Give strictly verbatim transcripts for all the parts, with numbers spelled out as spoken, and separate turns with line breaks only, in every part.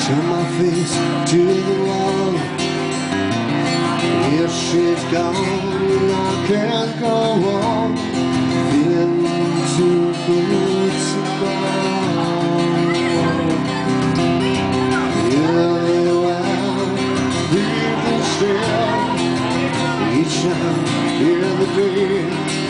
turn my face to the wall. If she's gone, I can't go on, feeling too good to go. Really well, breathing still, each time in the day.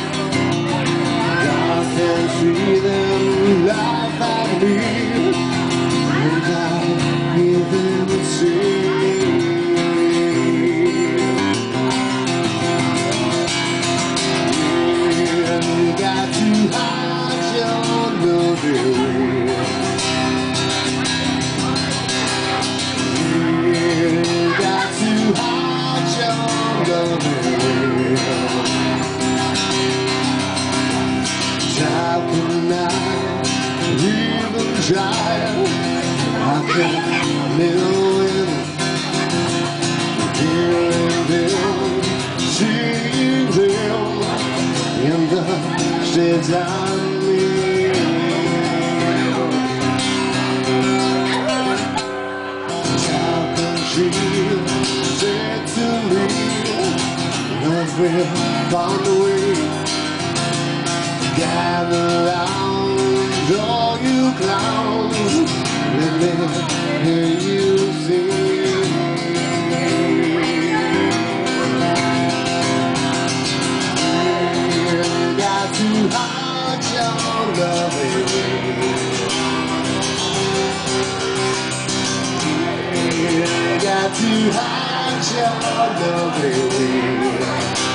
I can see them laugh at me, and I hear them say, you got to hide your love away. You got to hide your love away. How can I even try? How can I live with hearing them, seeing them in the states I'm in? How can she say to me, love will find a way? Gather round, all you clowns, let me hear you sing. You got to hide your love away. You got to hide your love away.